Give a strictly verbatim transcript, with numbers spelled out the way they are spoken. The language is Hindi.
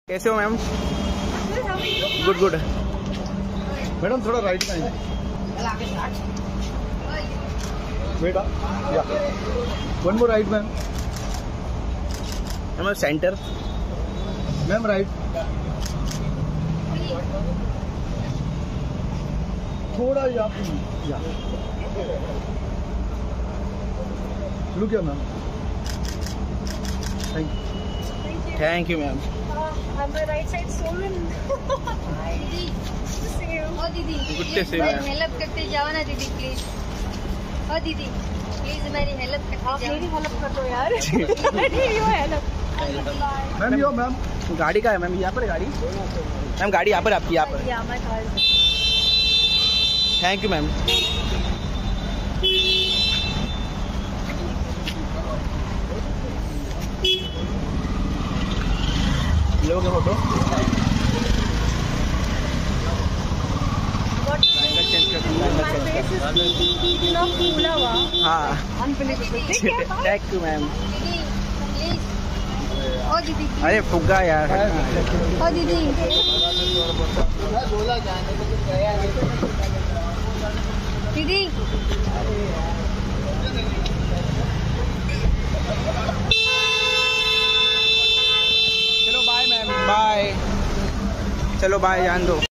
कैसे हो मैम? Good good. मैडम थोड़ा राइट में आइए बेटा, yeah one more right ma'am. Ma'am centre ma'am right, थोड़ा yeah yeah look yeah ma'am. Thank you thank you ma'am. On my right side stolen. दीदी, ओ दीदी, गुड से मेरी हेल्प करते जाओ ना दीदी प्लीज। ओ दीदी, प्लीज मेरी हेल्प करते आप मेरी हेल्प कर दो यार। Help ma'am. यो मैम, गाड़ी का है मैम, यहाँ पर है गाड़ी। मैम गाड़ी यहाँ पर आपकी, यहाँ पर। Yeah my car. Thank you ma'am. लोगे फोटो? हाँ थैंक यू मैम। ओ दीदी, अरे फुग्गा यार। ओ दीदी, दीदी चलो बाय मैम, बाय। चलो बाय, जान दो।